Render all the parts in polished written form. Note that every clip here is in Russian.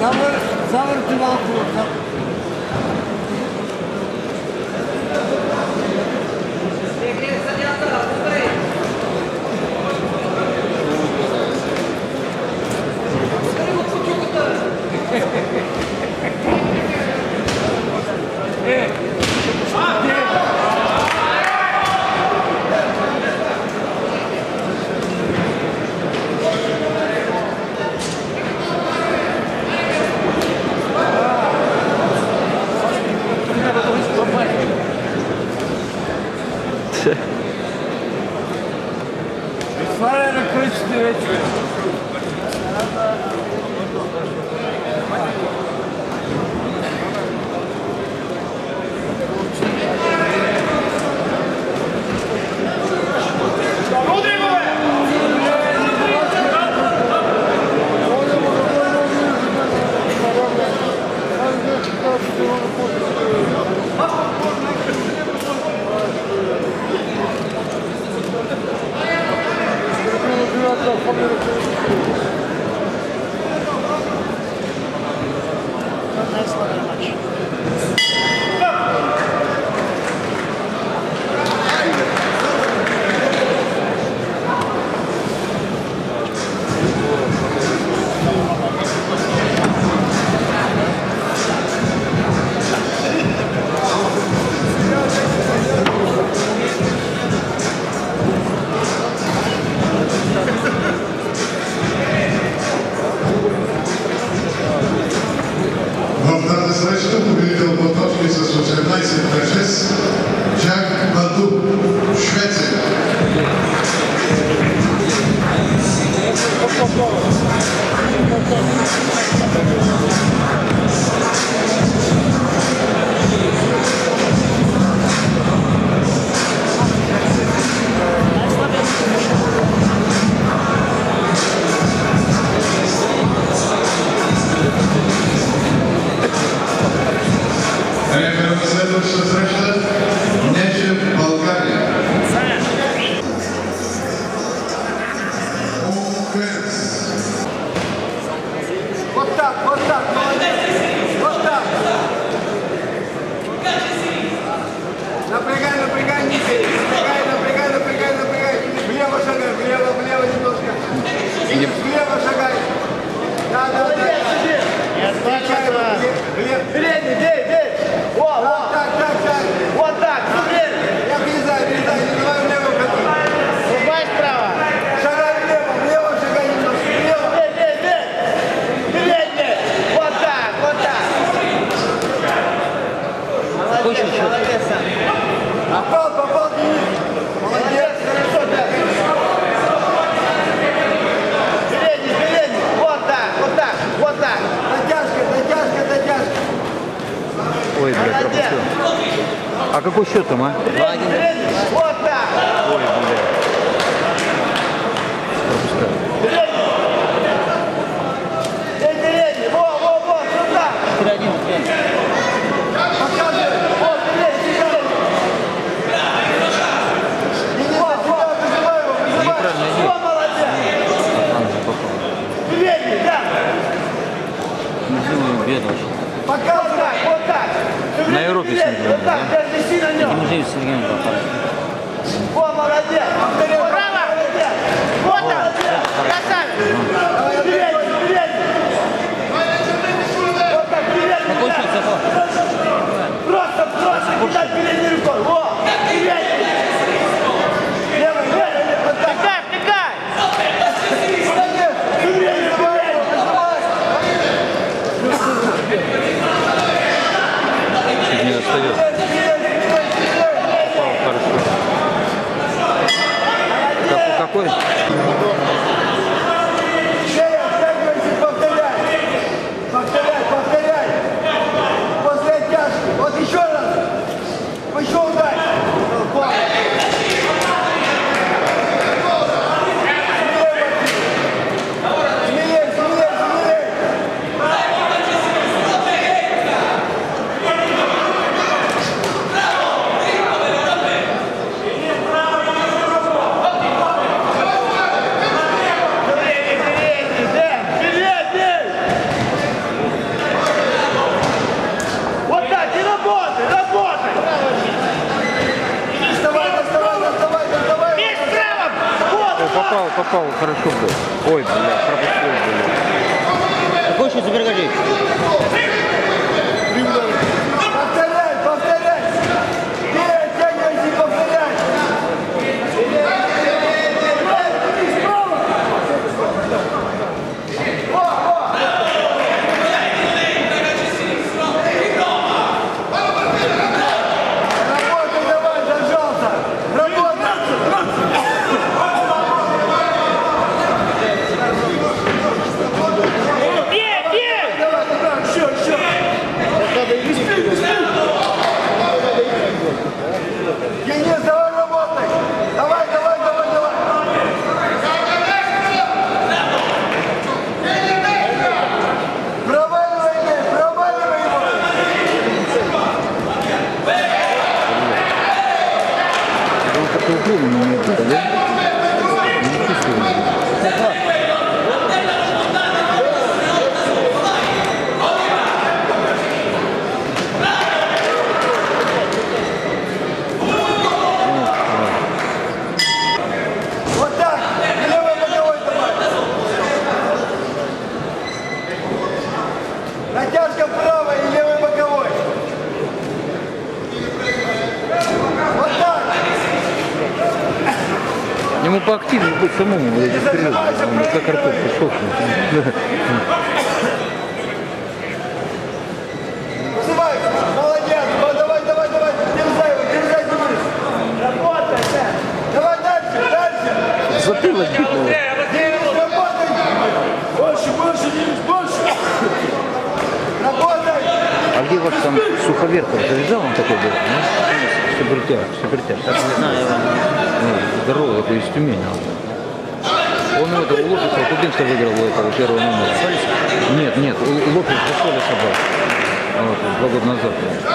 Zavrti malo. Ой, блядь, пропустил. А какой счет там, а? 2-1. Вот так. Ой, блядь. Пропускаю. Во, сюда. 4-1. Показывай, вот так. На Европе смотрим, да? Музей Сергеем попали. О, молодец! Браво! Вот так! Красавец! Вперед! Вот так, вперед! Какой счет заход? Просто кидай передней рукой! Во! Вперед! Левый! Вот так! Втыкай! Чуть не остается. Попал хорошо. Какой? попал хорошо был. Ой, бля, пропустил, бля. Какой еще Супергачей? Повторяй, повторяй! Вперед, тягивайся, повторяй! Работай давай, зажался! Работай! Давай, давай, еще! Денис, давай работай! Давай! Проваливай его! Он как-то уклон не имеет, да? Не чувствую. Вот так! Левой боковой давай! Натяжка правой и левой боковой! Вот так! Ему поактивнее быть самому, вот эти стрелы. Он как Артур пришел. Вызывай! Молодец! Давай! Дерзай, Денис! Работай! Давай дальше! Затылок бить надо. Денис, работай! Больше, Денис, больше! Работай! А где ваш там Суховерхов? Завязал он такой был? Супертяж. Так не знаю, здоровый такой из Тюмени. Он у этого Лопеса, Кубинска выиграл у этого первого номера. Нет, Лопес за Солиса был. Вот, 2 года назад.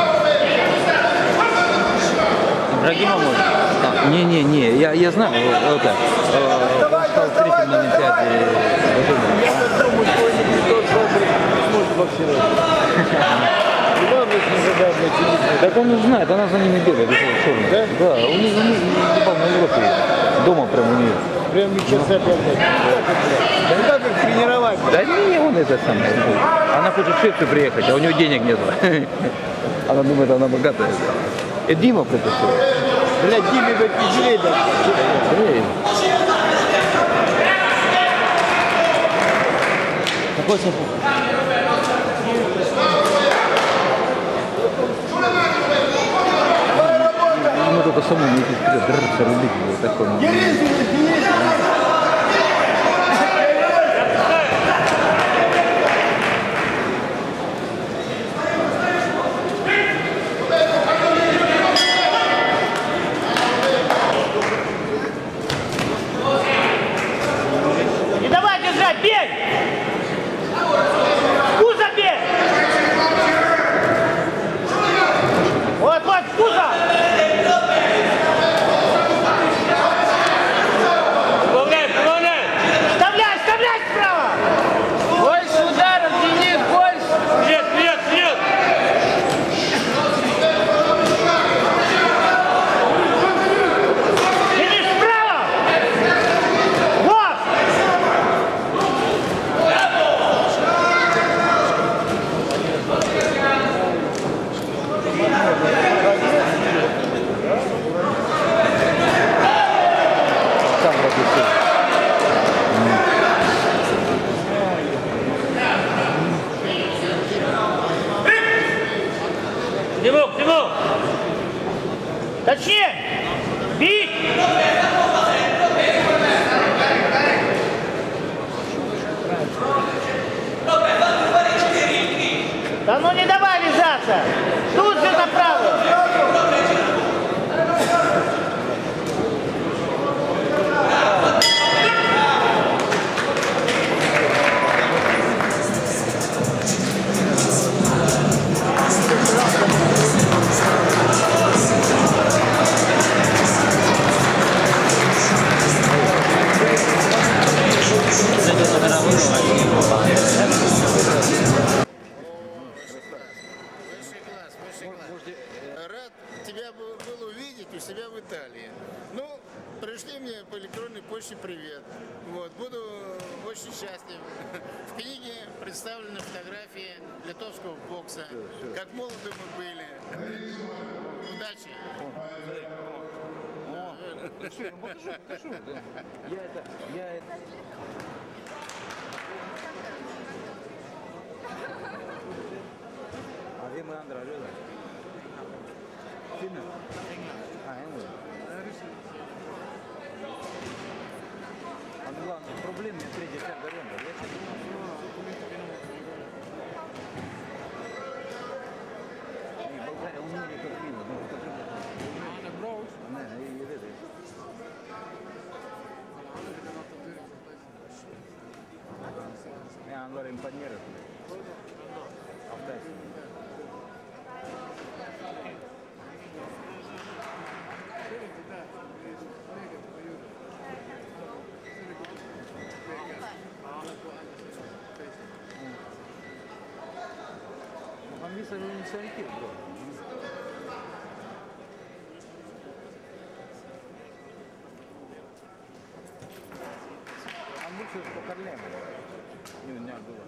Ибрагима может? Не, я знаю, это, он стал третьим на Олимпиаде. Так он не знает, она за ними бегает, черная. Да, у них ебал на Европе. Дома прям у нее. Прям сейчас опять. Да как их тренировать? Да не, он это сам. Она хочет в Швецию приехать, а у нее денег нет. Она думает, она богатая. И Дима притащил. Блядь, Диме бы тяжелее даже. Какой сапог? Ему только самому идти вперед, драться, рубить его. Такой. Не давай держать, бей! Пузо бей! Вот, пузо! Вставляй справа! Больше ударов, Денис, больше! Нет! Денис, справа! Вот! Сам пропустил. Тимур! Точнее! Бить! Да ну не давай вязаться! Тут же направо! Можете передающий привет. Вот, буду очень счастлив. В книге представлены фотографии литовского бокса, как молоды мы были. Удачи! Покажу, да. Я это... А где мы Андра жили? Финна? England. А главное, проблем нет, 30 дорога. И Болгария умеет как Финна. Не, и видишь. Я allora impaniere. Han visar hur den ser ut bra. Han больше по Карлему. Не было.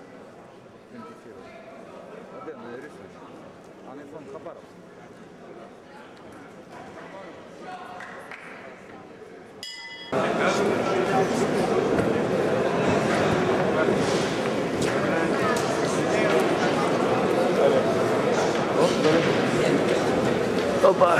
Один рисует. А не фон Хабаров. Опа.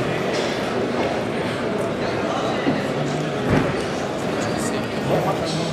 Thank you.